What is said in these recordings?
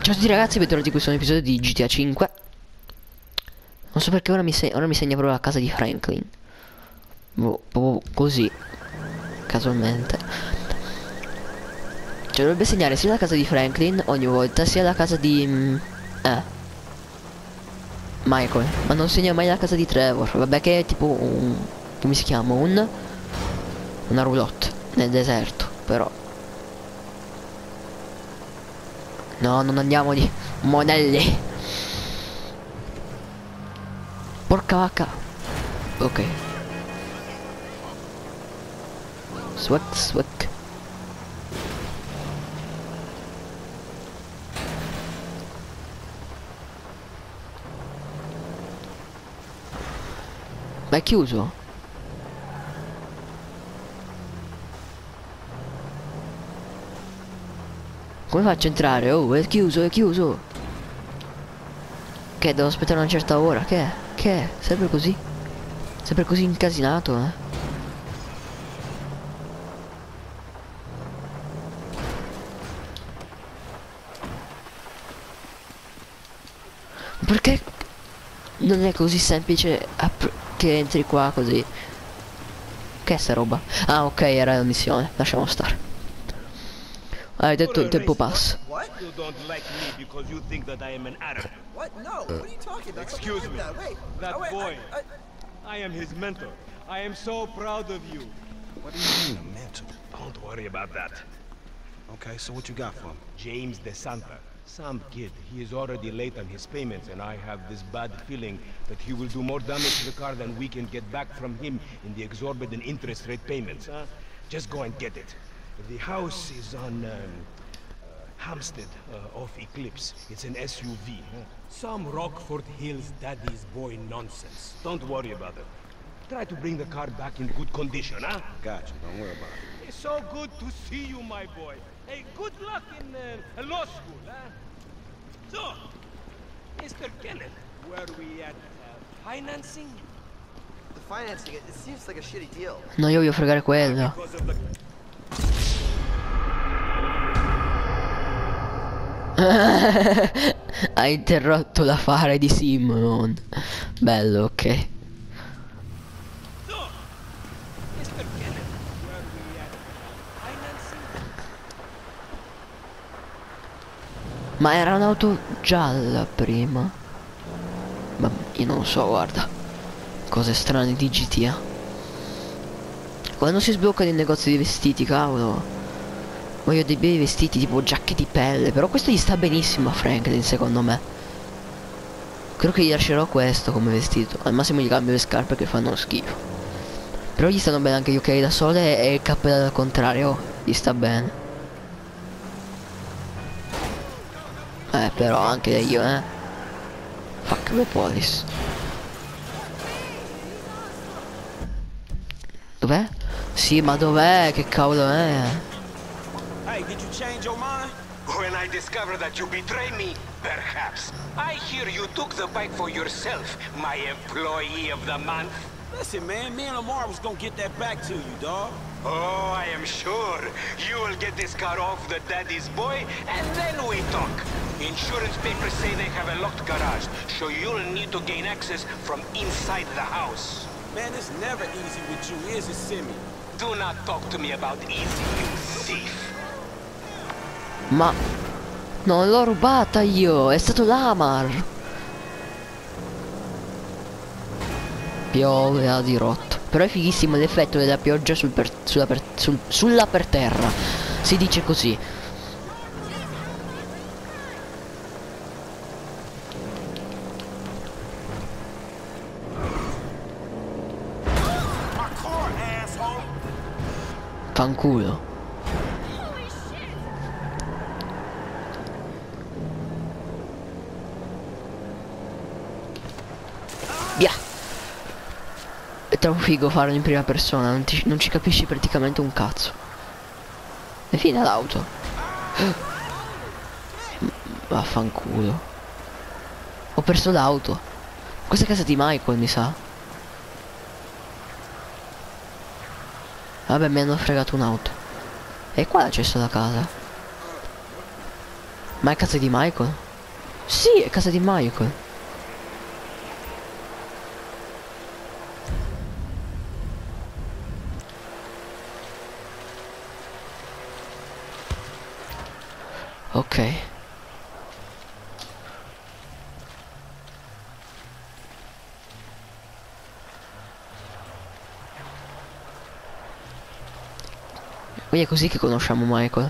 Ciao a tutti ragazzi, bentornati in questo nuovo episodio di GTA 5. Non so perché ora mi segna proprio la casa di Franklin. Boh, proprio così, casualmente. Cioè dovrebbe segnare sia la casa di Franklin ogni volta, sia la casa di Michael. Ma non segna mai la casa di Trevor. Vabbè che è tipo un... come si chiama? Una roulotte nel deserto, però. No, non andiamo di monelli. Porca vacca. Ok. Swag swag. Ma è chiuso? Come faccio a entrare? Oh, è chiuso, è chiuso. Che devo aspettare una certa ora? Che è? Che è? Sempre così? Sempre così incasinato, eh? Perché non è così semplice che entri qua così? Che è sta roba? Ah, ok, era la missione. Lasciamo stare. Hai detto il tempo passa. What? You don't like me because you think that I am an Arab. What? No. What are you talking about? Excuse me. Wait. That Oh, wait, boy. I- I am his mentor. I am so proud of you. What do you mean, a mentor? Don't worry about that. Okay, so what you got for him? James DeSanta. Some kid. He is already late on his payments, and I have this bad feeling that he will do more damage to the car than we can get back from him in the exorbitant interest rate payments. Huh? Just go and get it. The house is on Hampstead off Eclipse. It's an SUV. Huh? Some Rockford Hills daddy's boy nonsense. Don't worry about it. Try to bring the car back in good condition, huh? Gotcha, don't worry about it. It's so good to see you, my boy. Hey, good luck in law school, huh? So, Mr. Kenneth, where are we at? Financing? The financing, it seems like a shitty deal. No, io voglio fregare quello. Because of the... Ha interrotto l'affare di Simon. Bello, ok. So, Mr. Kenneth, where are we at? Financing? Ma era un'auto gialla prima. Ma io non so, guarda. Cose strane di GTA. Quando si sbloccano i negozi di vestiti, cavolo. Voglio dei bei vestiti tipo giacche di pelle. Però questo gli sta benissimo a Franklin, secondo me. Credo che gli lascerò questo come vestito. Al massimo gli cambio le scarpe che fanno schifo. Però gli stanno bene anche gli occhiali da sole e il cappello al contrario. Gli sta bene. Però anche io, Fuck the police. Dov'è? Sì, ma dov'è? Che cavolo è? Hey, did you change your mind? When I discover that you betray me, perhaps. I hear you took the bike for yourself, my employee of the month. Listen, man, me and Lamar was gonna get that back to you, dog. Oh, I am sure. You will get this car off the daddy's boy, and then we talk. Insurance papers say they have a locked garage, so you'll need to gain access from inside the house. Man, it's never easy with you, is it, Simi? Do not talk to me about easy, you thief. Ma non l'ho rubata io, è stato l'Amar. Piove a dirotto. Però è fighissimo l'effetto della pioggia sulla per terra. Si dice così. My car, asshole! Fanculo. Via. È troppo figo farlo in prima persona, non ci capisci praticamente un cazzo. E fine l'auto. Vaffanculo. Ho perso l'auto. Questa è casa di Michael, mi sa. Vabbè, mi hanno fregato un'auto. E qua l'accesso alla casa. Ma è casa di Michael? Sì, è casa di Michael. Ok. Quindi è così che conosciamo Michael.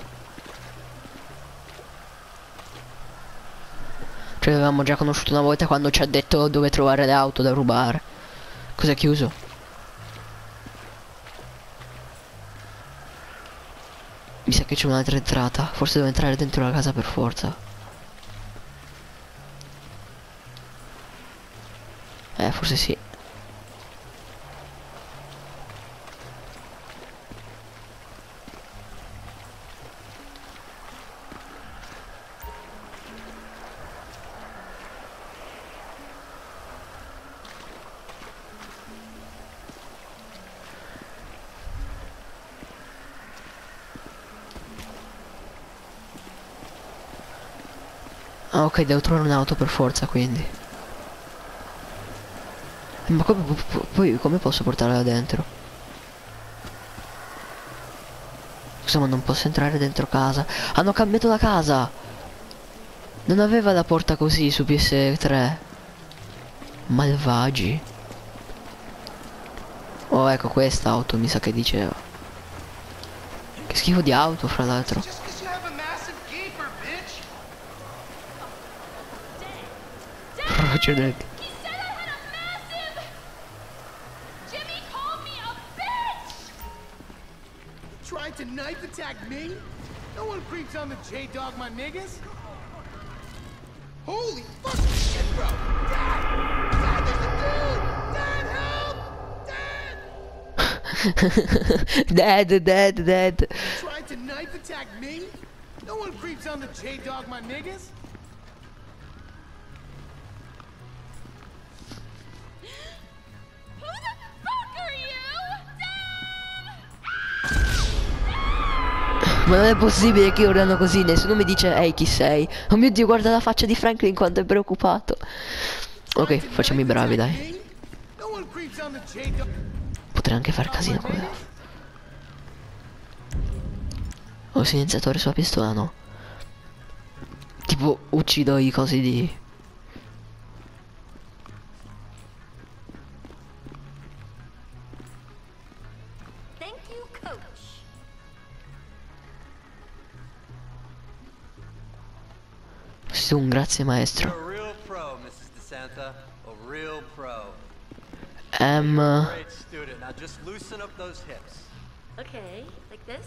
Cioè l'avevamo già conosciuto una volta quando ci ha detto dove trovare le auto da rubare. Cos'è chiuso? Mi sa che c'è un'altra entrata. Forse devo entrare dentro la casa per forza. Forse sì. Ah, ok, devo trovare un'auto per forza, quindi. Ma poi come posso portarla dentro? Scusa, ma non posso entrare dentro casa. Hanno cambiato la casa. Non aveva la porta così su PS3. Malvagi. Oh, ecco questa auto mi sa che diceva. Che schifo di auto, fra l'altro. Just 'cause you have a massive gaper, bitch. Roger Deck. He said I had a massive... Jimmy called me a bitch! Tried to knife attack me? No one creeps on the J-Dog, my niggas. Holy fucking shit, bro! Dad! Dad, there's a dude! Dad, help! Dad! Dead. Tried to knife attack me? No one creeps on the J-Dog, my niggas. Who the fuck are you? Dad! Ma non è possibile che urlano così, nessuno mi dice ehi chi sei. Oh mio Dio, guarda la faccia di Franklin quanto è preoccupato. Ok, facciamo i bravi, dai. No one creeps on the J-Dog. Potrei anche far casino con me. Ho il silenziatore sulla pistola, no? Tipo uccido i cosi di... Thank you, coach. Sì, un grazie maestro. You're a real pro, Mrs. DeSanta. A real pro. Great student. Now just loosen up those hips. Okay, like this?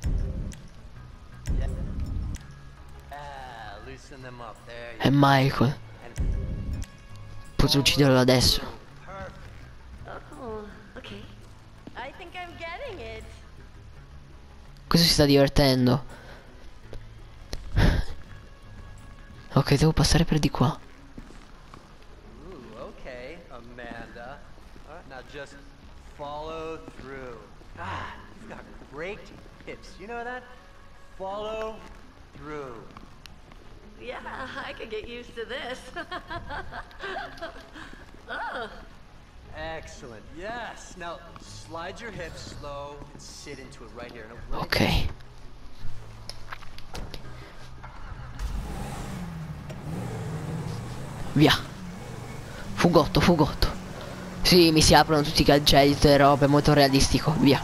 Yeah. Ah, loosen them up. There È you Michael. go. Posso ucciderlo adesso. Perfect. Oh, okay. I think I'm getting it. Questo si sta divertendo. Ok, devo passare per di qua. Ooh, okay, Amanda. All right, now just follow through. Ah, you've got great hips. You know that? Follow through. Yeah, I could get used to this. Oh, Excellent. Yes. Now slide your hips slow and sit into it right here. No, right Ok. Via. Fugotto. Sì, mi si aprono tutti i gadget e robe, molto realistico. Via.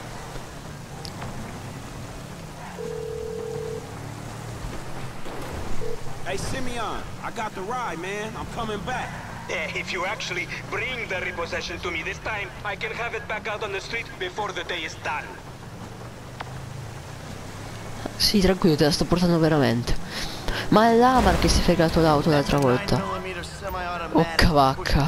Hey, Simeon, I got the ride, man. I'm coming back. If you actually bring the repossession to me this time, I can have it back out on the street before the day is done. Sì, tranquillo, te la sto portando veramente. Ma è l'Amar che si è fregato l'auto l'altra volta. Oh, cavacca.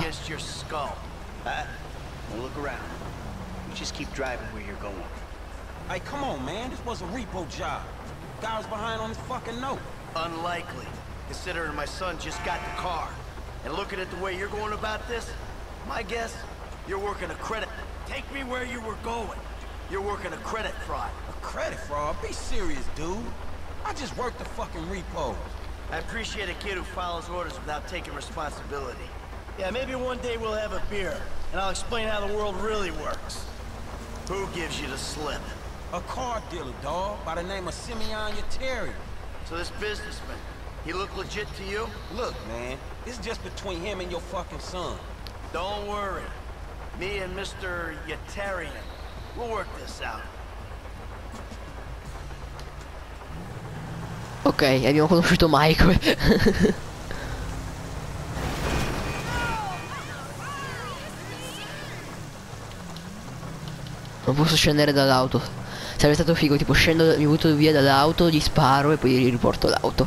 Look around. You just keep driving where you're going. Hey, come on, man. This was a repo job. Guy was behind on his fucking note. Unlikely, considering my son just got the car. And looking at the way you're going about this, my guess, you're working a credit. Take me where you were going. You're working a credit fraud. A credit fraud? Be serious, dude. I just work the fucking repos. I appreciate a kid who follows orders without taking responsibility. Yeah, maybe one day we'll have a beer, and I'll explain how the world really works. Who gives you the slip? A car dealer, dawg, by the name of Simeon Yetarian. So this businessman, he look legit to you? Look, man, it's just between him and your fucking son. Don't worry. Me and Mr. Yetarian, we'll work this out. Ok, abbiamo conosciuto Michael. Non posso scendere dall'auto. Sarebbe stato figo, tipo scendo, mi butto via dall'auto, gli sparo e poi riporto l'auto.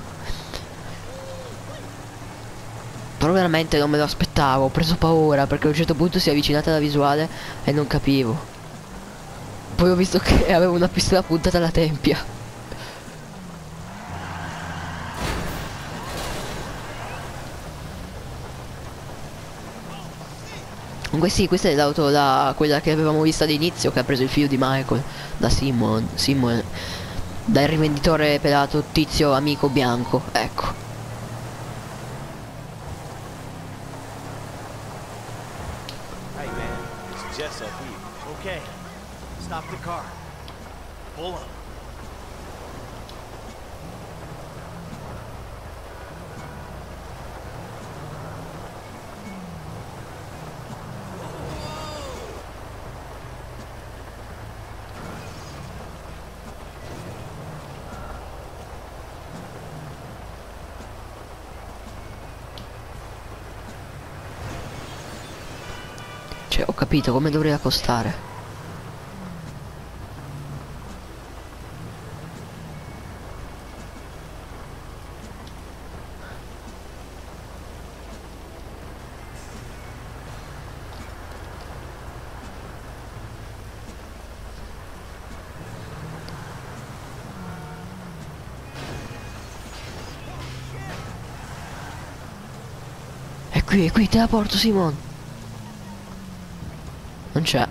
Però veramente non me lo aspettavo, ho preso paura perché a un certo punto si è avvicinata la visuale e non capivo. Poi ho visto che avevo una pistola puntata alla tempia. Comunque sì, questa è l'auto, quella che avevamo vista all'inizio, che ha preso il figlio di Michael da Simon, dal rivenditore pelato tizio amico bianco, ecco. Hey, man, it's Jess up here. Okay, stop the car. Pull up. Cioè, ho capito come dovrei accostare. È qui, te la porto, Simon. Non c'è.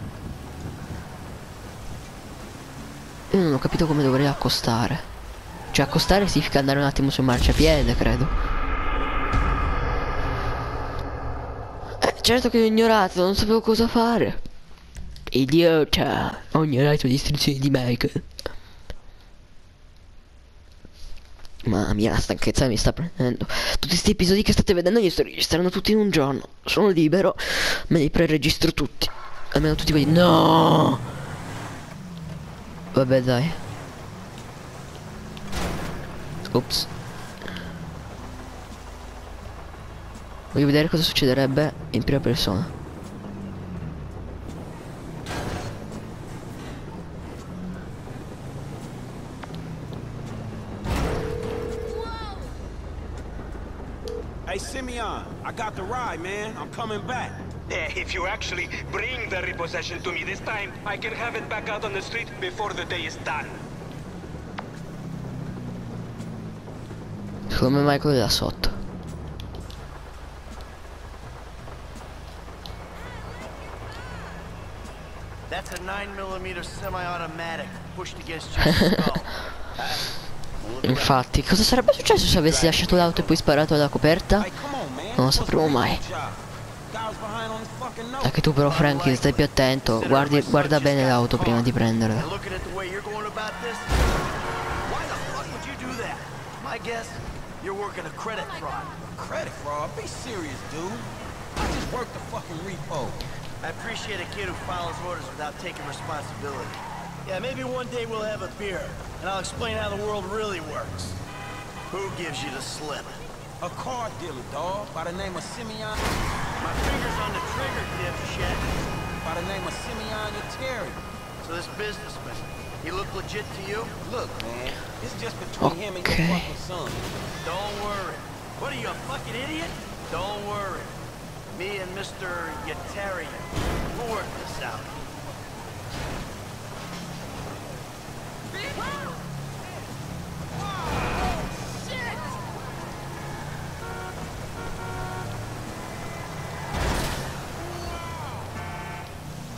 Io non ho capito come dovrei accostare. Cioè accostare significa andare un attimo sul marciapiede, credo. Certo che ho ignorato, non sapevo cosa fare. Idiota, ho ignorato le istruzioni di Michael. Mamma mia, la stanchezza mi sta prendendo. Tutti questi episodi che state vedendo li sto registrando tutti in un giorno. Sono libero, me li preregistro tutti. Almeno tutti quelli. No! Vabbè, dai. Ops. Voglio vedere cosa succederebbe in prima persona. Hey, Simeon, I got the ride, man. I'm coming back. If you actually bring the repossession to me this time, I can have it back out on the street before the day is done. Secondo me Michael è là sotto. That's a 9mm semi-automatic pushed against your skull. Infatti, cosa sarebbe successo se avessi lasciato l'auto e poi sparato alla coperta? Non lo sapremo mai. Anche tu però, Frankie, stai più attento. Guarda bene l'auto prima di prenderla. Credit fraud? Be serious, dude. I just work the fucking repo. I appreciate a kid who follows orders without taking responsibility. Yeah, maybe one day we'll have a beer, and I'll explain how the world really works. Who gives you the slip? A car dealer, dawg, by the name of Simeon. My finger's on the trigger, dipshit. By the name of Simeon Yetarian. So this businessman, he look legit to you? Look, man, it's just between him and your fucking son. Don't worry. What are you, a fucking idiot? Don't worry. Me and Mr. Yetarian, we'll work this out.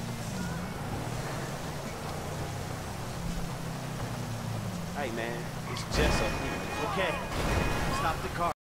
Hey, man, It's Jess up here. Okay. Stop the car.